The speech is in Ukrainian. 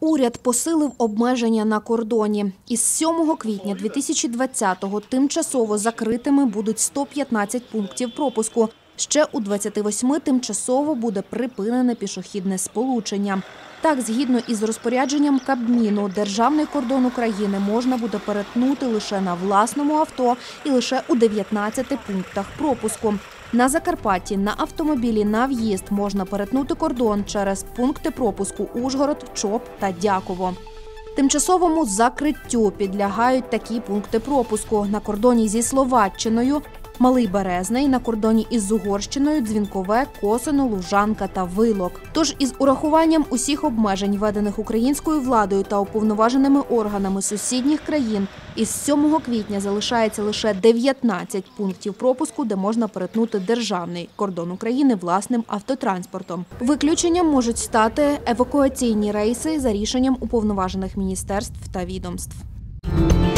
Уряд посилив обмеження на кордоні. Із 7 квітня 2020-го тимчасово закритими будуть 115 пунктів пропуску. Ще у 28 тимчасово буде припинене пішохідне сполучення. Так, згідно із розпорядженням Кабміну, державний кордон України можна буде перетнути лише на власному авто і лише у 19 пунктах пропуску. На Закарпатті на автомобілі на в'їзд можна перетнути кордон через пункти пропуску Ужгород, Чоп та Дяково. Тимчасовому закриттю підлягають такі пункти пропуску на кордоні зі Словаччиною – Малий Березний, на кордоні із Угорщиною – Дзвінкове, Косино, Лужанка та Вилок. Тож із урахуванням усіх обмежень, введених українською владою та уповноваженими органами сусідніх країн, із 7 квітня залишається лише 19 пунктів пропуску, де можна перетнути державний кордон України власним автотранспортом. Виключенням можуть стати евакуаційні рейси за рішенням уповноважених міністерств та відомств.